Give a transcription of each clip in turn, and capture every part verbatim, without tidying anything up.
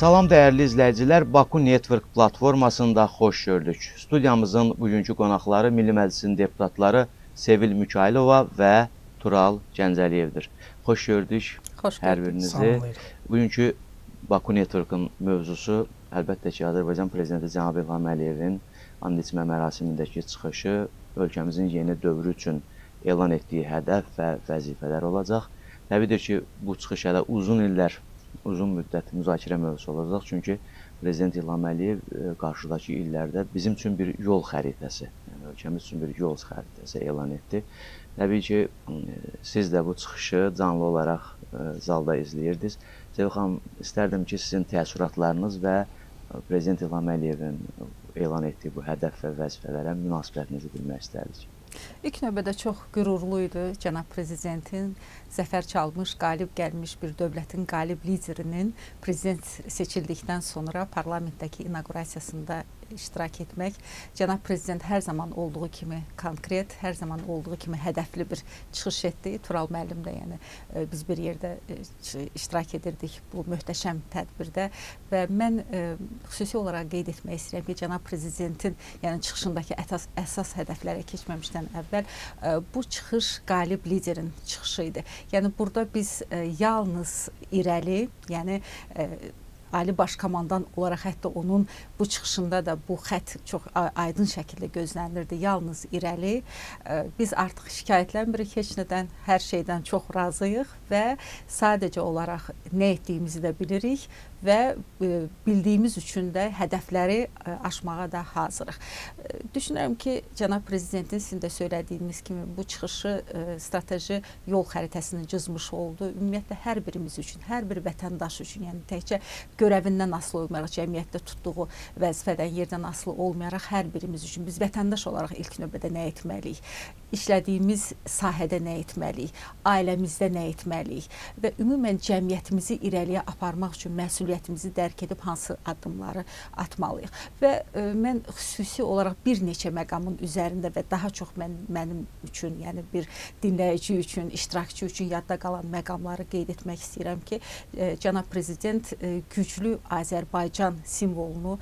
Salam dəyərli izləyicilər, Baku Network platformasında xoş gördük. Studiyamızın bugünkü qonaqları Milli Məclisin deputatları Sevil Mikailova və Tural Gəncəliyevdir. Xoş gördük Xoş hər birinizi. Bugünkü Baku Network'ın mövzusu əlbəttə ki, Azərbaycan Prezidenti Cənab İlham Əliyevin and içmə mərasimindəki çıxışı ölkəmizin yeni dövrü üçün elan etdiyi hədəf və vəzifələr olacaq. Təbiidir ki, bu çıxış hələ uzun illər uzun müddət müzakirə mövzusu olacaq. Çünki Prezident İlham Əliyev qarşıdakı illərdə bizim üçün bir yol xəritəsi, yəni ölkəmiz üçün bir yol xəritəsi elan etdi. Təbii ki, siz də bu çıxışı canlı olaraq zalda izləyirdiniz. Sevil xanım, istərdim ki, sizin təəssüratlarınız və Prezident İlham Əliyevin elan etdiyi bu hədəf və vəzifələrə münasibətinizi bilmək istərdik. İlk növbədə çox qürurlu idi cənab prezidentin zəfər çalmış, qalib gəlmiş bir dövlətin qalib liderinin prezident seçildikdən sonra parlamentdəki inaugurasiyasında iştirak etmək. Cənab prezident hər zaman olduğu kimi konkret, hər zaman olduğu kimi hədəfli bir çıxış etdi. Tural müəllim də, yəni biz bir yerdə iştirak edirdik bu möhtəşəm tədbirdə və mən xüsusi olaraq qeyd etmək istəyirəm ki, cənab prezidentin yəni çıxışındakı əsas, əsas hədəflərə keçməmişdən əvvəl bu çıxış qalib liderin çıxışı idi. Yəni burada biz yalnız irəli, yəni Ali Baş Komandan olaraq hətta onun bu çıxışında da bu xətt çox aydın şəkildə gözlənirdi. Yalnız irəli. Biz artıq şikayətlənmirik heç nədən, hər şeydən çox razıyıq və sadəcə olaraq nə etdiyimizi də bilirik və bildiyimiz üçün də hədəfləri aşmağa da hazırıq. Düşünürəm ki, cənab prezidentin sizin də söylədiyiniz kimi bu çıxışı strateji yol xəritəsini cızmış oldu. Ümumiyyətlə hər birimiz üçün, hər bir vətəndaş üçün, yəni təkcə görəvindən asılı olmayaraq, cəmiyyətdə tutduğu vəzifədən, yerdən asılı olmayaraq hər birimiz üçün biz vətəndaş olaraq ilk növbədə nə etməliyik? İşlədiyimiz sahədə nə etməliyik? Ailəmizdə nə etməliyik? Və ümumən cəmiyyətimizi irəliyə aparmaq üçün məsuliyyətimizi dərk edib hansı addımları atmalıyıq? Və e, mən xüsusi olaraq bir neçə məqamın üzərində və daha çox mən, mənim üçün, yəni bir dinləyici üçün, iştirakçı üçün yadda qalan məqamları qeyd etmək istəyirəm ki, e, cənab prezident e, güclü Azərbaycan simvolunu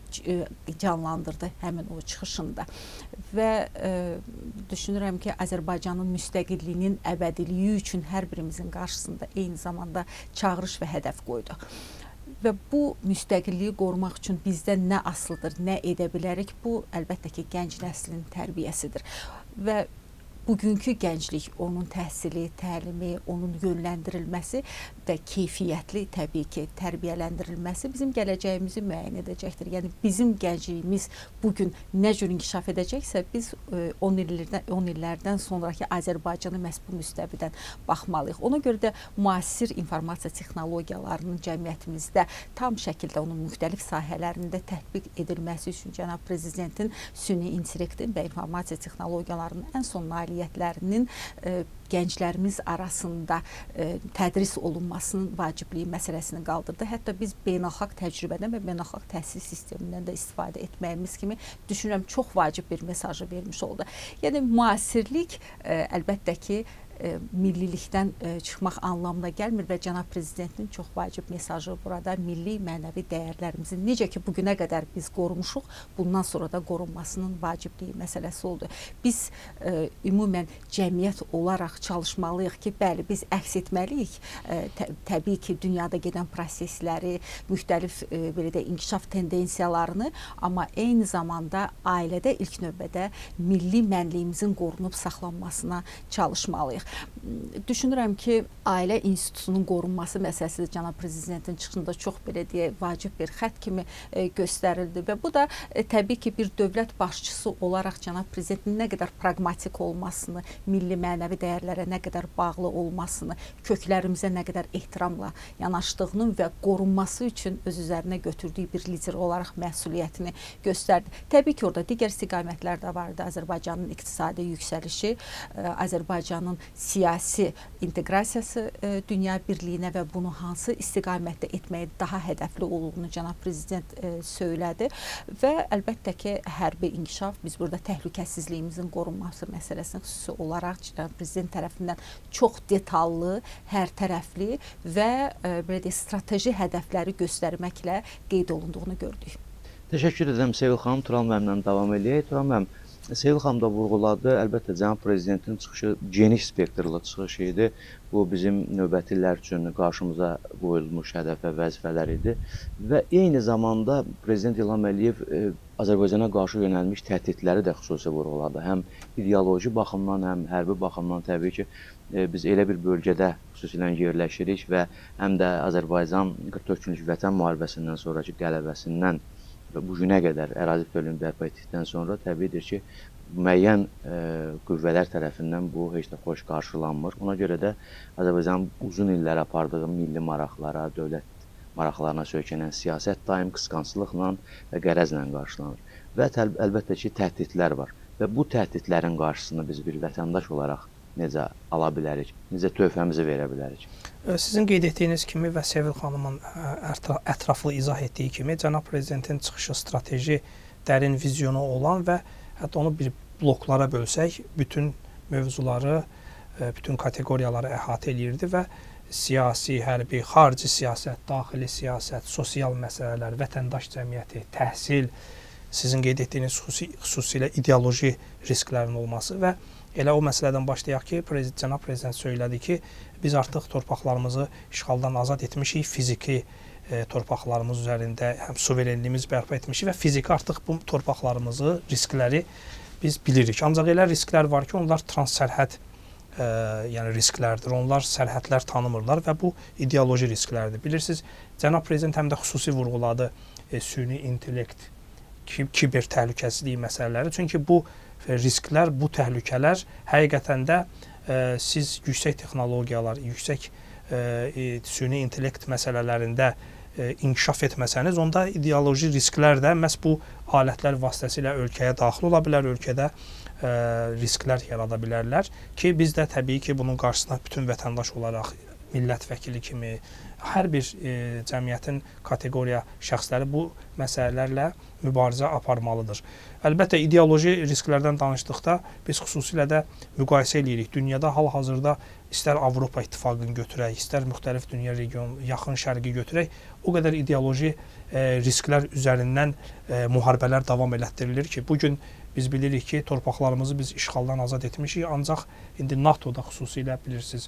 canlandırdı həmin o çıxışında və e, düşünürəm ki, Azərbaycanın müstəqilliyinin əbədiliyi üçün hər birimizin qarşısında eyni zamanda çağırış və hədəf qoydu. Və bu müstəqilliyi qorumaq üçün bizdən nə asılıdır, nə edə bilərik? Bu, əlbəttə ki, gənc nəslin tərbiyəsidir və bugünkü gənclik, onun təhsili, təlimi, onun yönləndirilməsi və keyfiyyətli təbii ki, tərbiyələndirilməsi bizim gələcəyimizi müəyyən edəcəkdir. Yəni bizim gəncliyimiz bugün nə cür inkişaf edəcəksə, biz on illərdən, on illərdən sonraki Azərbaycanı məhz bu müstəvidən baxmalıyıq. Ona görə də müasir informasiya texnologiyalarının cəmiyyətimizdə tam şəkildə onun müxtəlif sahələrində tətbiq edilməsi üçün cənab prezidentin süni intellektin və informasiya texnologiyalarının ən son nailiyyətlərinin e, gənclərimiz arasında e, tədris olunmasının vacibliyi məsələsini qaldırdı. Hətta biz beynəlxalq təcrübədən və beynəlxalq təhsil sistemindən də istifadə etməyimiz kimi düşünürəm çox vacib bir mesajı vermiş oldu. Yəni müasirlik e, əlbəttə ki, E, millilikdən e, çıxmaq anlamına gəlmir və cənab prezidentin çox vacib mesajı burada milli mənəvi dəyərlərimizin necə ki bugünə qədər biz qorumuşuq, bundan sonra da qorunmasının vacibliyi məsələsi oldu. Biz e, ümumən cəmiyyət olaraq çalışmalıyıq ki, bəli, biz əks etməliyik e, tə, təbii ki, dünyada gedən prosesləri, müxtəlif e, belə də inkişaf tendensiyalarını, amma eyni zamanda ailədə ilk növbədə milli mənliyimizin qorunub saxlanmasına çalışmalıyıq. Düşünürəm ki, ailə institutunun qorunması məsələsi cənab prezidentin çıxışında çox belə deyə vacib bir xətt kimi e, göstərildi və bu da e, təbii ki, bir dövlət başçısı olaraq cənab prezidentin nə qədər praqmatik olmasını, milli mənəvi dəyərlərə nə qədər bağlı olmasını, köklərimizə nə qədər ehtiramla yanaşdığının və qorunması üçün öz üzərinə götürdüyü bir lider olaraq məsuliyyətini göstərdi. Təbii ki, orada digər istiqamətlər də vardı. Azərbaycanın iqtisadi yüksəlişi, e, Azərbaycanın siyasi inteqrasiyası e, dünya birliyinə və bunu hansı istiqamətdə etməyə daha hədəfli olduğunu cənab prezident e, söylədi və əlbəttə ki, hərbi inkişaf, biz burada təhlükəsizliyimizin qorunması məsələsini xüsusi olaraq cənab prezident tərəfindən çox detallı, hər tərəfli və e, belə deyək, strateji hədəfləri göstərməklə qeyd olunduğunu gördük. Təşəkkür edirəm Sevil xanım. Turan müəllimlə davam eləyək. Turan müəllim, Sevil xanım da vurğuladı. Əlbəttə, cənab prezidentin çıxışı geniş spektrli çıxış idi. Bu, bizim növbəti illər üçün qarşımıza qoyulmuş hədəf və vəzifələr idi. Və eyni zamanda Prezident İlham Əliyev e, Azərbaycana qarşı yönəlmiş təhdidləri də xüsusi vurğuladı. Həm ideoloji baxımdan, həm hərbi baxımdan təbii ki, e, biz elə bir bölgədə xüsusilə yerləşirik və həm də Azərbaycan qırx dörd günlük vətən müharibəsindən sonraki qələbəsindən və bu günə qədər ərazi bütövlüyünü bərpa etdikdən sonra təbiidir ki, müəyyən e, qüvvələr tərəfindən bu heç də xoş qarşılanmır. Ona görə də Azərbaycanın uzun illər apardığı milli maraqlara, dövlət maraqlarına söykənən siyasət daim qısqanclıqla və qərəzlə qarşılanır. Və əlbəttə ki, təhdidlər var və bu təhdidlərin qarşısını biz bir vətəndaş olaraq necə ala bilərik, necə töhfəmizi verə bilərik? Sizin qeyd etdiyiniz kimi və Sevil xanımın ətraflı izah etdiyi kimi, cənab prezidentin çıxışı strateji, dərin vizyonu olan və hətta onu bir bloklara bölsək, bütün mövzuları, bütün kateqoriyaları əhatə edirdi və siyasi, hərbi, xarici siyasət, daxili siyasət, sosial məsələlər, vətəndaş cəmiyyəti, təhsil, sizin qeyd etdiyiniz xüsusi, xüsusilə ideoloji risklərin olması və elə o məsələdən başlayaq ki, prezident, cənab prezident söylədi ki, biz artıq torpaqlarımızı işğaldan azad etmişik, fiziki e, torpaqlarımız üzərində həm suverenliyimiz bərpa etmişik və fiziki artıq bu torpaqlarımızı, riskləri biz bilirik. Ancaq elə risklər var ki, onlar transsərhəd e, yəni risklərdir. Onlar sərhədlər tanımırlar və bu ideoloji risklərdir. Bilirsiniz, cənab prezident həm də xüsusi vurğuladı e, süni intellekt, kiber təhlükəsizliyi məsələləri. Çünki bu risklər, bu təhlükələr həqiqətən də e, siz yüksək texnologiyalar, yüksək e, süni intellekt məsələlərində e, inkişaf etməsəniz, onda ideoloji risklər də məhz bu alətlər vasitəsilə ölkəyə daxil ola bilər, ölkədə e, risklər yarada bilərlər ki, biz də təbii ki, bunun qarşısına bütün vətəndaş olaraq, millət vəkili kimi, hər bir e, cəmiyyətin kateqoriya şəxsləri bu məsələlərlə mübarizə aparmalıdır. Əlbəttə, ideoloji risklərdən danışdıqda biz xüsusilə də müqayisə edirik. Dünyada hal-hazırda istər Avropa İttifaqını götürək, istər müxtəlif dünya region, yaxın şərqi götürək, o qədər ideoloji e, risklər üzərindən e, müharibələr davam elətdirilir ki, bugün biz bilirik ki, torpaqlarımızı biz işğaldan azad etmişik, ancaq indi NATOda xüsusilə bilirsiniz,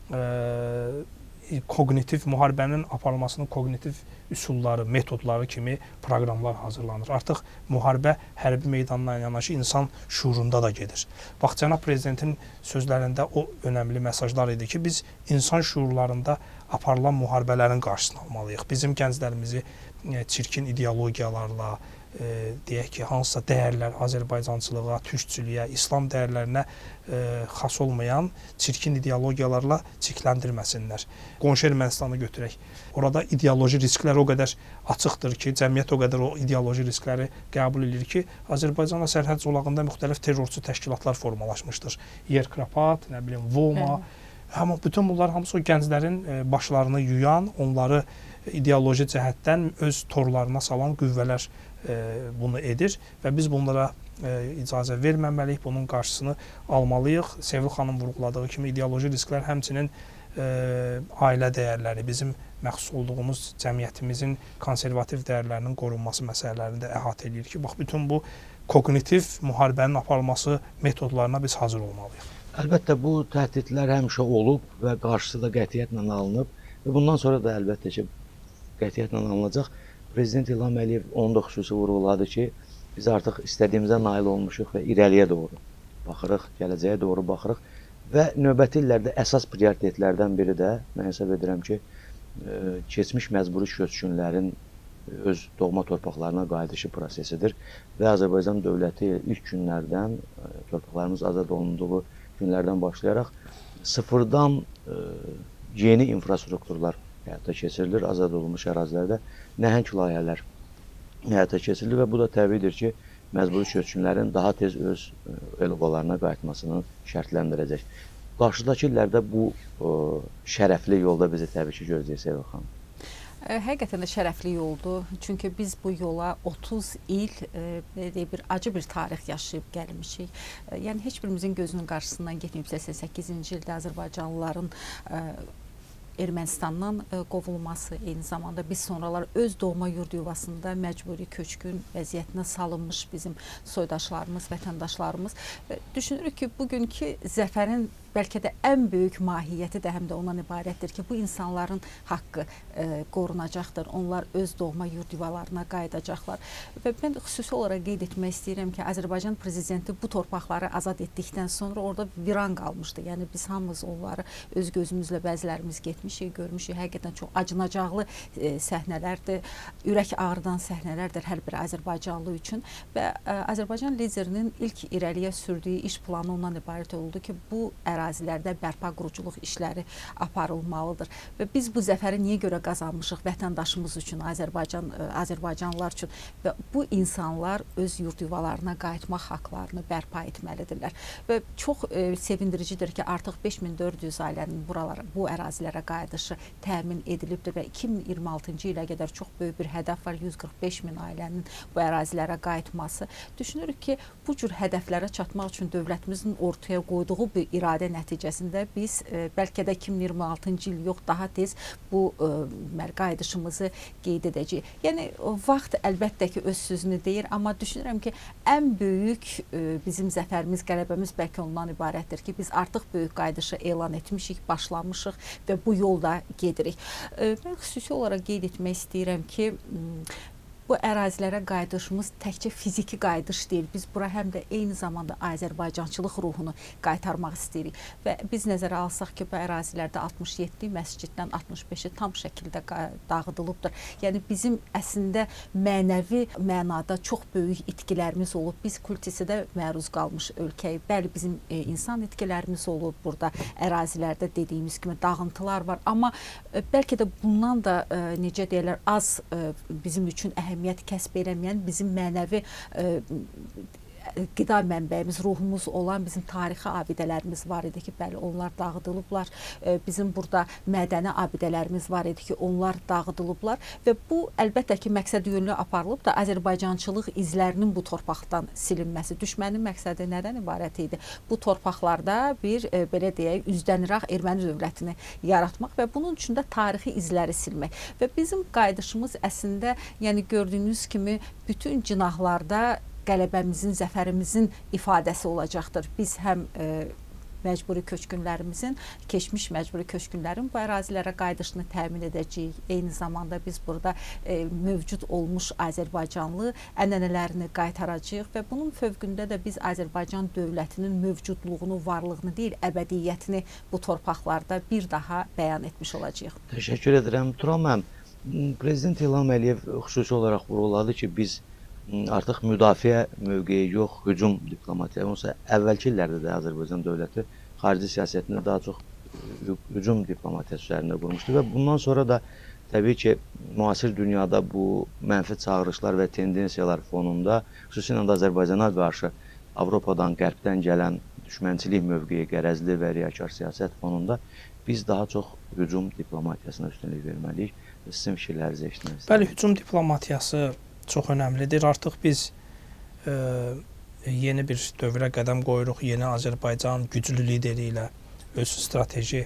e, kognitiv müharibənin aparılmasının kognitiv üsulları, metodları kimi proqramlar hazırlanır. Artıq müharibə hərbi meydanla yanaşı insan şuurunda da gedir. Bax, cənab prezidentin sözlərində o önəmli mesajlar idi ki, biz insan şuurlarında aparılan müharibələrin qarşısını almalıyıq. Bizim gənclərimizi e, çirkin ideologiyalarla, e, deyək ki, hansısa dəyərlər, Azərbaycançılığa, türkçülüyə, İslam dəyərlərinə e, xas olmayan çirkin ideologiyalarla çirkləndirməsinlər. Qonşu Ermənistanı götürək. Orada ideoloji risklər o qədər açıqdır ki, cəmiyyət o qədər o ideoloji riskləri qəbul edir ki, Azərbaycanla sərhəd zolağında müxtəlif terrorçu təşkilatlar formalaşmışdır. Yerkrapat, nə bilim, Voma, amma bütün bunlar hamısı o gənclərin e, başlarını yuyan, onları ideoloji cəhətdən öz torlarına salan qüvvələr e, bunu edir və biz bunlara e, icazə verməməliyik, bunun qarşısını almalıyıq. Sevil xanım vurğuladığı kimi ideoloji risklər həmçinin e, ailə dəyərləri, bizim məxsus olduğumuz cəmiyyətimizin konservativ dəyərlərinin qorunması məsələlərini də əhatə edir ki, bax, bütün bu kognitiv müharibənin aparılması metodlarına biz hazır olmalıyıq. Əlbəttə, bu təhdidlər həmişə olub və qarşısı da qətiyyətlə alınıb və bundan sonra da əlbəttə ki, qətiyyətlə alınacaq. Prezident İlham Əliyev onu da xüsusi vurğuladı ki, biz artıq istədiyimizə nail olmuşuq və irəliyə doğru baxırıq, gələcəyə doğru baxırıq və növbəti illərdə əsas prioritetlərdən biri də, mən hesab edirəm ki, keçmiş məcburi köçkünlərin öz doğma torpaqlarına qayıdışı prosesidir və Azərbaycan dövləti ilk günlərdən, torpaqlarımız azad olunduğu günlərdən başlayaraq sıfırdan yeni infrastrukturlar həyata keçirilir. Azad olunmuş ərazilərdə nəhəng layihələr həyata keçirilir və bu da təbiidir ki, məcburi köçkünlərin daha tez öz el-obalarına qayıtmasını şərtləndirəcək. qarşıdakı illərdə bu ə, şərəfli yolda bizi təbii ki gözləyir Sevil xanım. Həqiqətən də şərəfli yoldur. Çünki biz bu yola otuz il e, bir acı bir tarix yaşayıb gəlmişik. E, yəni heç birimizin gözünün qarşısından getməyib. səksən səkkizinci ildə Azərbaycanlıların e, Ermənistandan e, qovulması, eyni zamanda biz sonralar öz doğma yurd yuvasında məcburi köçkün vəziyyətinə salınmış bizim soydaşlarımız, vətəndaşlarımız. E, düşünürük ki, bugünkü zəfərin bəlkə də ən böyük mahiyyəti də həm də ondan ibarətdir ki, bu insanların haqqı e, qorunacaqdır. Onlar öz doğma yurd yuvalarına qayıdacaqlar. Və mən xüsusi olaraq qeyd etmək istəyirəm ki, Azərbaycan prezidenti bu torpaqları azad etdikdən sonra orada viran qalmışdı. Yəni biz hamımız onları öz gözümüzlə bəzilərimiz getmişik, görmüşük. Həqiqətən çox acınacaqlı e, səhnələrdir, ürək ağrıdan səhnələrdir hər bir Azərbaycanlı üçün. Və e, Azərbaycan liderinin ilk irəliyə sürdüyü iş planı ondan ibarət oldu ki, bu ərazi ərazilərdə bərpa quruculuq işləri aparılmalıdır. Və biz bu zəfəri niyə görə qazanmışıq? Vətəndaşımız üçün, Azərbaycan, Azərbaycanlılar üçün və bu insanlar öz yurd yuvalarına qayıtmaq haqlarını bərpa etməlidirlər. Və çox e, sevindiricidir ki, artıq beş min dörd yüz ailənin buralar, bu ərazilərə qayıdışı təmin edilibdir və iki min iyirmi altıncı ilə qədər çox böyük bir hədəf var, yüz qırx beş min ailənin bu ərazilərə qayıtması. Düşünürük ki, bu cür hədəflərə çatmaq üçün dövlətimizin ortaya qoyduğu bir iradə nəticəsində biz e, bəlkə də iki min iyirmi altıncı il yox, daha tez bu e, qayıdışımızı qeyd edəcəyik. Yəni, vaxt əlbəttə ki, öz sözünü deyir, amma düşünürəm ki, ən böyük e, bizim zəfərimiz, qələbəmiz bəlkə ondan ibarətdir ki, biz artıq böyük qayıdışı elan etmişik, başlamışıq və bu yolda gedirik. E, mən xüsusi olaraq qeyd etmək istəyirəm ki, bu ərazilərə qayıdışımız təkcə fiziki qayıdış deyil. Biz bura həm də eyni zamanda Azərbaycançılıq ruhunu qaytarmaq istəyirik. Və biz nəzərə alsaq ki, bu ərazilərdə altmış yeddi məsciddən altmış beşi tam şəkildə dağıdılıbdır. Yəni bizim əslində mənəvi mənada çox böyük itkilərimiz olub. Biz kultisidə məruz qalmış ölkəyik. Bəli, bizim e, insan itkilərimiz olub burada ərazilərdə dediyimiz kimi dağıntılar var. Amma e, bəlkə də bundan da e, necə deyirlər, az e, bizim üçün əhəmiyyətli əhəmiyyət kəsb eləməyən bizim mənəvi e, qida mənbəyimiz, ruhumuz olan bizim tarixi abidələrimiz var idi ki, bəli, onlar dağıdılıblar. E, bizim burada mədəni abidələrimiz var idi ki, onlar dağıdılıblar və bu əlbəttə ki, məqsədi yönlü aparılıb da Azərbaycançılıq izlərinin bu torpaqdan silinməsi. Düşmənin məqsədi nədən ibarət idi? Bu torpaqlarda bir, e, belə deyək, üzdəniraq erməni dövlətini yaratmaq və bunun üçün də tarixi izləri silmək. Və bizim qayıdışımız əslində, yəni gördüyünüz kimi bütün cinahlarda qələbəmizin, zəfərimizin ifadəsi olacaqdır. Biz həm e, məcburi köçkünlərimizin, keçmiş məcburi köçkünlərin bu ərazilərə qayıdışını təmin edəcəyik. Eyni zamanda biz burada e, mövcud olmuş Azərbaycanlı ənənələrini qaytaracağıq və bunun fövqündə də biz Azərbaycan dövlətinin mövcudluğunu, varlığını deyil, əbədiyyətini bu torpaqlarda bir daha bəyan etmiş olacağıq. Təşəkkür edirəm. Turan müəllim, Prezident İlham Əliyev xüsusi olaraq vurğuladı ki, biz artıq müdafiə mövqeyi yox, hücum diplomatiya. Onsa əvvəlki illərdə də Azərbaycan dövləti xarici siyasətində daha çox hücum diplomatiyası üzərində qurmuşdu və bundan sonra da təbii ki, müasir dünyada bu mənfi çağırışlar və tendensiyalar fonunda, xüsusilə də Azərbaycana qarşı Avropadan, Qərbdən gələn düşmənçilik mövqeyi, qərəzli və riyakar siyasət fonunda biz daha çox hücum diplomatiyasına üstünlük verməliyik. Sizin fikirlərinizi eşitmək istəyirəm. Bəli, hücum diplomatiyası çox önəmlidir. Artıq biz e, yeni bir dövrə qədəm qoyuruq. Yeni Azərbaycan güclü lideri ilə öz strateji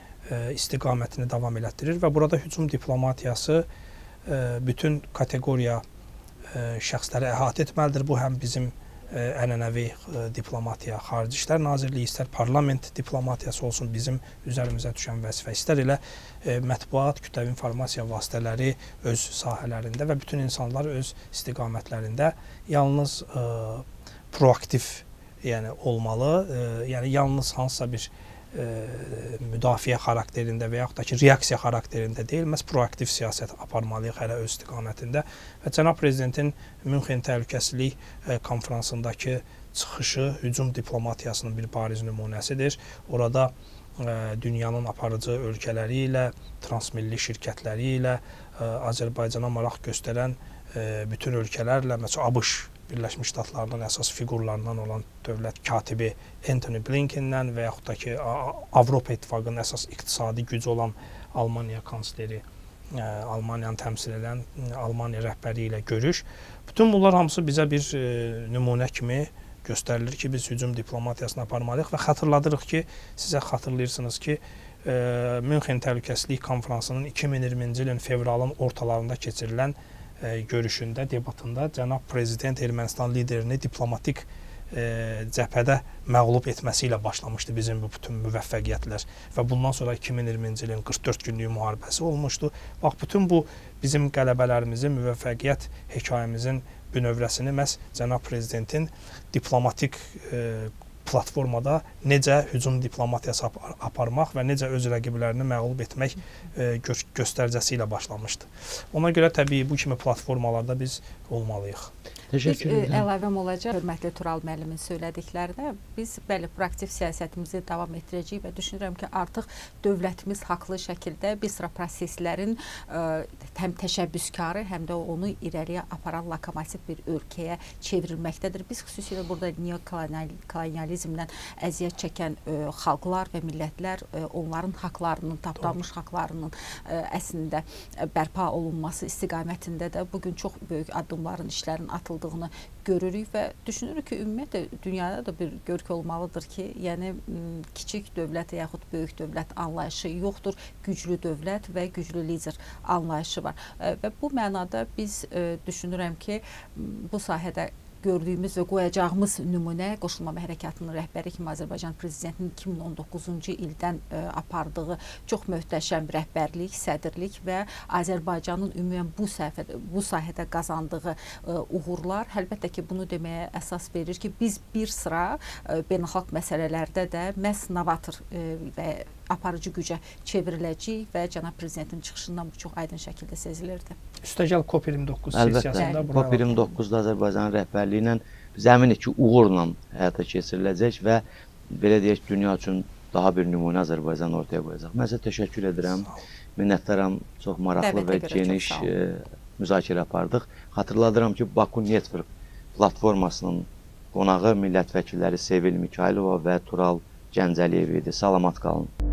e, istiqamətini davam elətdirir və burada hücum diplomatiyası e, bütün kateqoriya e, şəxsləri əhatə etməlidir. Bu həm bizim e, ənənəvi e, diplomatiya, Xarici İşlər Nazirliyi, istər parlament diplomatiyası olsun bizim üzərimizə düşən vəzifə, istər elə e, mətbuat, kütləvi informasiya vasitələri öz sahələrində və bütün insanlar öz istiqamətlərində yalnız e, proaktiv yəni olmalı, e, yəni yalnız hansısa bir e, müdafiə xarakterində və yaxud da ki, reaksiya xarakterində deyil, məhz proaktiv siyasət aparmalıyıq hələ öz istiqamətində və Cənab Prezidentin Münxen Təhlükəsizlik e, konferansındakı çıxışı hücum diplomatiyasının bir bariz nümunəsidir. Orada e, dünyanın aparıcı ölkələri ilə, transmilli şirkətləri ilə, e, Azərbaycana maraq göstərən e, bütün ölkələrlə, məsələn, ABŞ Birləşmiş Ştatlarının əsas fiqurlarından olan dövlət katibi Antony Blinkendən və yaxud da ki, Avropa İttifaqının əsas iqtisadi gücü olan Almaniya kansleri, Almaniyanı təmsil edən Almaniya rəhbəri ilə görüş. Bütün bunlar hamısı bizə bir nümunə kimi göstərilir ki, biz hücum diplomatiyasını aparmalıyıq və xatırladırıq ki, sizə xatırlayırsınız ki, Münxen Təhlükəsizlik Konfransının iki min iyirminci ilin fevralın ortalarında keçirilən görüşündə, debatında cənab prezident Ermənistan liderini diplomatik cəbhədə məğlub etməsi ilə başlamışdı bizim bu bütün müvəffəqiyyətlər və bundan sonra iki min iyirminci ilin qırx dörd günlük müharibəsi olmuşdu. Bax, bütün bu bizim qələbələrimizin, müvəffəqiyyət hekayəmizin bünövrəsini məhz cənab prezidentin diplomatik platformada necə hücum diplomatiyası aparmaq və necə öz rəqiblərini məğlub etmək göstəricəsi ilə başlamışdı. Ona görə təbii bu kimi platformalarda biz olmalıyıq. Biz əlavəm olacaq, hörmətli Tural müəllimin söylədiklərdə biz bəli, proaktiv siyasətimizi davam etdirəcəyik və düşünürəm ki, artıq dövlətimiz haqlı şəkildə bir sıra proseslərin həm təşəbbüskarı, həm də onu irəliyə aparan lokomotiv bir ölkəyə çevrilməkdədir. Biz xüsusilə burada neokolonializmdən əziyyət çəkən xalqlar və millətlər, onların haqlarının, tapdanmış haqlarının əslində bərpa olunması istiqamətində də bugün çox böyük addımların, işlərin atıldığını görürük və düşünürük ki, ümumiyyətlə dünyada da bir görkə olmalıdır ki, yəni kiçik dövlət yaxud böyük dövlət anlayışı yoxdur, güclü dövlət və güclü lider anlayışı var. Və bu mənada biz düşünürəm ki, bu sahədə gördüyümüz və qoyacağımız nümunə Qoşulmama Hərəkatının rəhbəri kimi Azərbaycan Prezidentinin iki min on doqquzuncu ildən apardığı çox möhtəşəm rəhbərlik, sədrlik və Azərbaycanın ümumən bu sahədə, bu sahədə qazandığı uğurlar əlbəttə ki, bunu deməyə əsas verir ki, biz bir sıra beynəlxalq məsələlərdə də məhz novator və aparıcı gücə çevriləcək və cənab prezidentin çıxışından bu çox aydın şəkildə sezilirdi. Üstəgəl COP iyirmi doqquz sessiyasında Əlbəttə, COP iyirmi doqquzda Azərbaycanın rəhbərliyi ilə biz əminik ki, uğurla həyata keçiriləcək və belə deyək, dünya üçün daha bir nümunə Azərbaycan ortaya qoyacaq. Mən sizə təşəkkür edirəm, minnətdaram, çox maraqlı və geniş müzakirə apardıq. Xatırladıram ki, Baku Network platformasının qonağı millət vəkilləri Sevil Mikayılova və Tural Gəncəliyev idi. Salamat qalın.